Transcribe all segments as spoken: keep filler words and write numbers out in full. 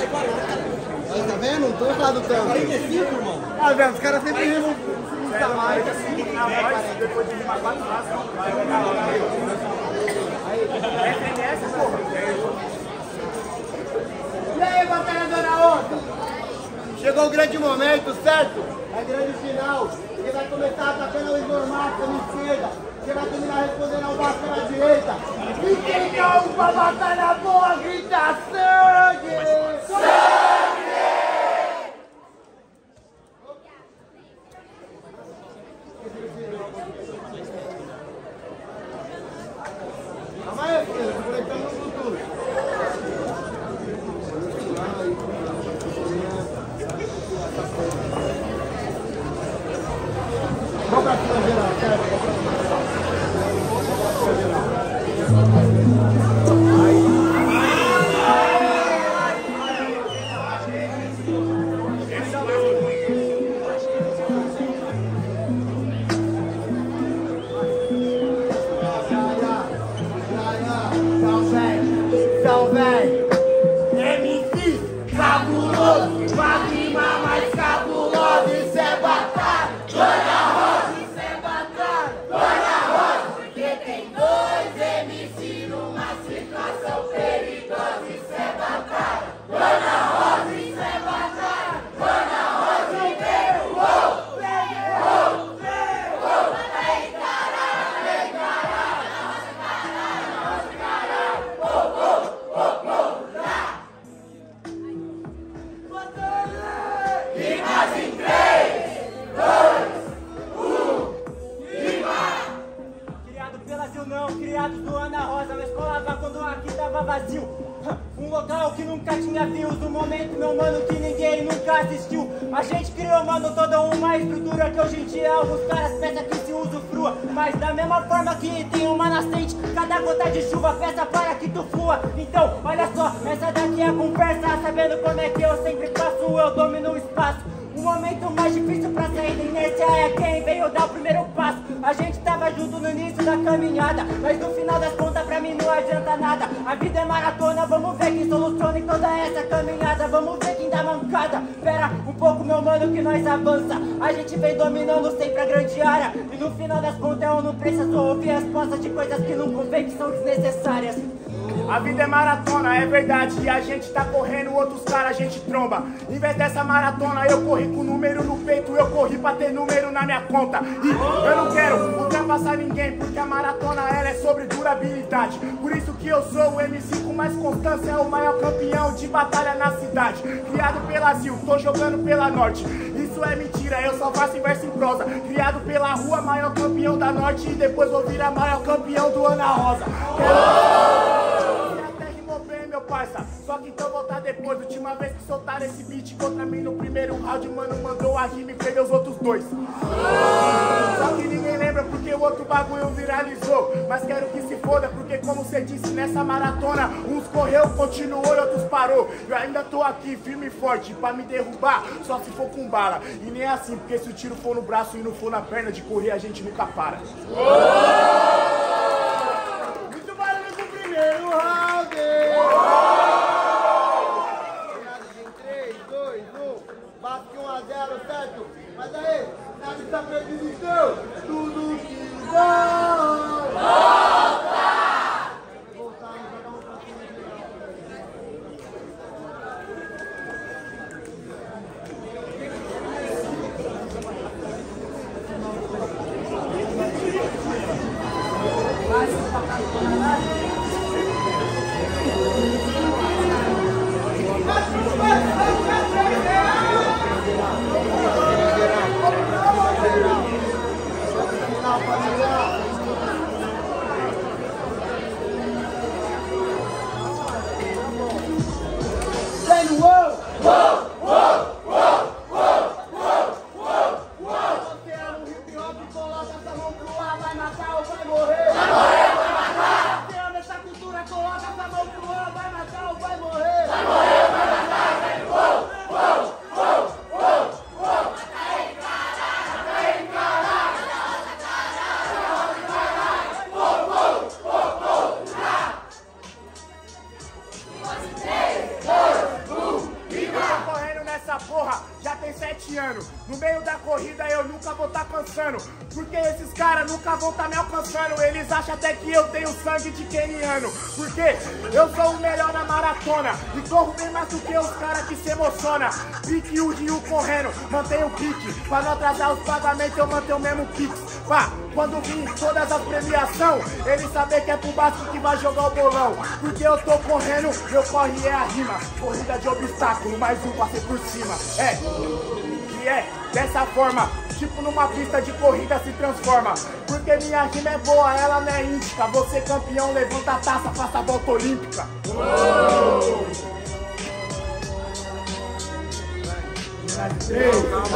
Tá vendo? Não tô errado tanto. quarenta e cinco, mano. Ah, velho, os caras sempre rimam muito mais. Depois de rimar quatro laços, vai pegar lá. Aí, essa, porra. E aí, batalhadora Otto? Chegou o grande momento, certo? É grande final. Você vai começar atacando o Isnormato na esquerda. Você vai terminar respondendo ao Vasco na direita. E quem tá pra batalha boa, grita sangue! Sangue! Calma aí, filho. Tô conectando no Bluetooth. Vamos pra cima geral, certo? Então, velho, M C cabuloso, pra rimar mais cabuloso, isso é batalha. Dona Rosa, isso é batalha. Dona Rosa, porque tem dois M C numa situação perigosa, isso é batalha. Dona Rosa, isso é batalha. Dona Rosa, vem, uou, vem, uou, vem, uou. Vai encarar, vai encarar, nossa caralho, nossa caralho, uou, uou. Rimas em três, dois, um, rima! Criado pela Zil não, criados do Ana Rosa, uma escola vá quando aqui tava vazio. Um local que nunca tinha views, um momento, meu mano, que ninguém nunca assistiu. A gente criou, mano, toda uma estrutura que hoje em dia alguns caras pensam que se usufrua. Mas da mesma forma que tem uma nascente, cada gota de chuva peça para que tu flua. Então, olha só, essa daqui é a conversa, sabendo como é que eu sempre faço, eu domino o espaço. O momento mais difícil pra sair da inércia é quem veio dar o primeiro passo. A gente tava junto no início da caminhada, mas no final das contas pra mim não adianta nada. A vida é maratona, vamos ver quem soluciona em toda essa caminhada. Vamos ver quem dá mancada. Pera um pouco, meu mano, que nós avança. A gente vem dominando sempre a grande área, e no final das contas eu não preciso ouvir respostas de coisas que não convém, que são desnecessárias. A vida é maratona, é verdade, e a gente tá correndo, outros caras a gente tromba. Em vez dessa maratona, eu corri com número no peito, eu corri pra ter número na minha conta. E eu não quero ultrapassar ninguém, porque a maratona ela é sobre durabilidade. Por isso que eu sou o M C com mais constância, é o maior campeão de batalha na cidade. Criado pela Zil, tô jogando pela Norte. Isso é mentira, eu só faço em verso em prosa. Criado pela rua, maior campeão da Norte, e depois vou virar maior campeão do Ana Rosa. Meu parça, só que então voltar depois. Última vez que soltaram esse beat contra mim no primeiro round, mano, mandou a rima e perdeu os outros dois. Só que ninguém lembra porque o outro bagulho viralizou. Mas quero que se foda, porque como você disse, nessa maratona uns correu, continuou e outros parou. Eu ainda tô aqui firme e forte, pra me derrubar só se for com bala. E nem assim, porque se o tiro for no braço e não for na perna, de correr a gente nunca para. Muito barulho pro primeiro round! Bate um a zero, certo? Mas aí, nada está perdido então. Tudo que dá. Volta! Voltar, jogar um pra cima sete anos. No meio da corrida eu nunca vou tá cansando, porque esses caras nunca vão tá me alcançando. Eles acham até que eu tenho sangue de keniano, porque eu sou o melhor na maratona e corro bem mais do que os caras que se emociona. Pique o de um correndo, mantenho o pique, pra não atrasar os pagamentos eu mantenho o mesmo pique. Pá, quando vim todas as premiações, eles sabem que é pro Basco que vai jogar o bolão, porque eu tô correndo, meu corre é a rima. Corrida de obstáculo, mais um passei por cima. É, que é dessa forma, tipo numa pista de corrida se transforma, porque minha rima é boa, ela não é índica. Você campeão, levanta a taça, faça a volta olímpica. Uou! três,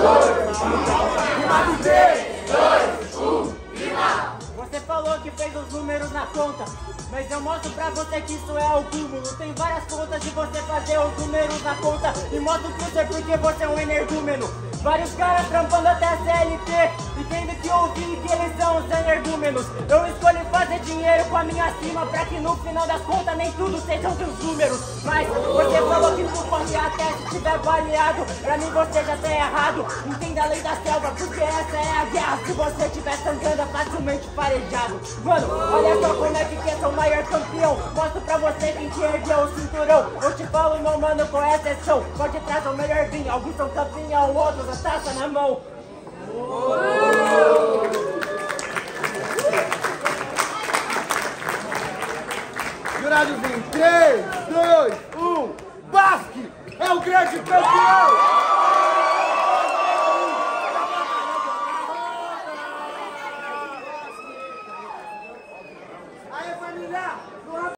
dois, um, rima! Você falou que fez os números na conta, mas eu mostro pra você que isso é o cúmulo. Tem várias contas de você fazer os números na conta e mostro pra você porque você é um energúmeno. Vários caras trampando até a C L T e tendo que ouvir que eles são os energúmenos. Eu escolhi fazer dinheiro com a minha cima pra que no final das contas nem tudo sejam seus números. Mas você falou que tu pode até se tiver baleado, pra mim você já tá errado. Entenda a lei da selva, porque essa é a guerra. Se você tiver sangrando é facilmente farejado. Mano, olha só como é que quer ser o maior campeão. Mostro pra você quem te ergueu o cinturão. Eu te falo, meu mano, com exceção, pode trazer o melhor vinho. Alguns são campeão, outros a taça na mão. Jurados em três, dois, um, Basque é o grande campeão!